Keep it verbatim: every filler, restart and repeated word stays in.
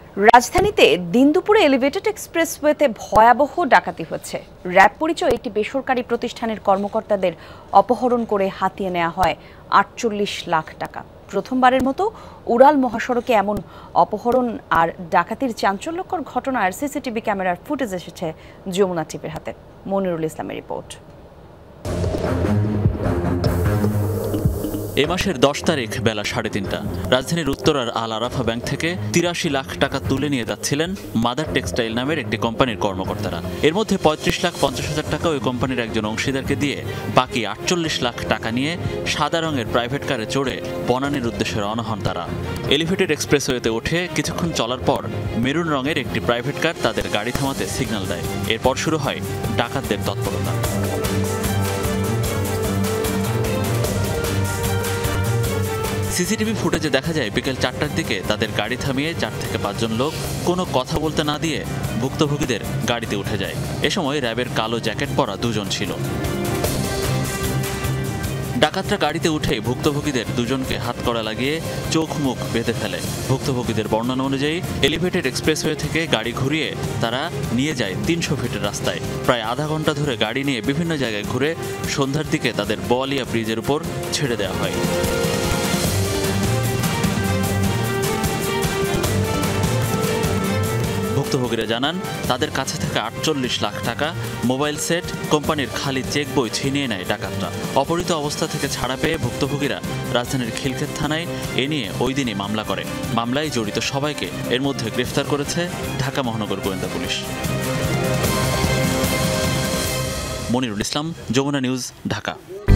রাজধানীতে দিন দুপুরে এলিভেটেড এক্সপ্রেসওয়েতে ভয়াবহ ডাকাতি হচ্ছে। র্যাব পরিচয় একটি বেসরকারি প্রতিষ্ঠানের কর্মকর্তাদের অপহরণ করে হাতিয়ে নেওয়া হয় আটচল্লিশ লাখ টাকা। প্রথমবারের মতো উড়াল মহাসড়কে এমন অপহরণ আর ডাকাতির চাঞ্চল্যকর ঘটনার সিসিটিভি ক্যামেরার ফুটেজ এসেছে যমুনা টিভির হাতে। মনিরুল ইসলামের রিপোর্ট। এ মাসের দশ তারিখ বেলা সাড়ে তিনটা রাজধানীর উত্তরার আল আরাফা ব্যাংক থেকে তিরাশি লাখ টাকা তুলে নিয়ে যাচ্ছিলেন মাদার টেক্সটাইল নামের একটি কোম্পানির কর্মকর্তারা। এর মধ্যে পঁয়ত্রিশ লাখ পঞ্চাশ হাজার টাকা ওই কোম্পানির একজন অংশীদারকে দিয়ে বাকি আটচল্লিশ লাখ টাকা নিয়ে সাদা রঙের প্রাইভেট কারে চড়ে বনানীর উদ্দেশ্যে রওনা হন তারা। এলিভেটেড এক্সপ্রেসওয়েতে উঠে কিছুক্ষণ চলার পর মেরুন রঙের একটি প্রাইভেট কার তাদের গাড়ি থামাতে সিগন্যাল দেয়। এরপর শুরু হয় ডাকাতদের তৎপরতা। সিসিটিভি ফুটেজে দেখা যায় বিকেল চারটার দিকে তাদের গাড়ি থামিয়ে চার থেকে পাঁচজন লোক কোনো কথা বলতে না দিয়ে ভুক্তভোগীদের গাড়িতে উঠে যায়। এ সময় র্যাবের কালো জ্যাকেট পরা দুজন ছিল। ডাকাতরা গাড়িতে উঠে ভুক্তভোগীদের দুজনকে হাতকড়া লাগিয়ে চোখ মুখ বেঁধে ফেলে। ভুক্তভোগীদের বর্ণনা অনুযায়ী এলিভেটেড এক্সপ্রেসওয়ে থেকে গাড়ি ঘুরিয়ে তারা নিয়ে যায় তিনশো ফিটের রাস্তায়। প্রায় আধা ঘন্টা ধরে গাড়ি নিয়ে বিভিন্ন জায়গায় ঘুরে সন্ধ্যার দিকে তাদের বোয়ালিয়া ব্রিজের উপর ছেড়ে দেওয়া হয়। ভুক্তভোগীরা জানান তাদের কাছে থেকে আটচল্লিশ লাখ টাকা, মোবাইল সেট, কোম্পানির খালি চেক বই ছিনিয়ে নেয় ডাকাতরা। অপহৃত অবস্থা থেকে ছাড়া পেয়ে ভুক্তভোগীরা রাজধানীর খিলক্ষেত থানায় এ নিয়ে ওই দিনই মামলা করে। মামলায় জড়িত সবাইকে এর মধ্যে গ্রেফতার করেছে ঢাকা মহানগর গোয়েন্দা পুলিশ। মনিরুল ইসলাম, যমুনা নিউজ, ঢাকা।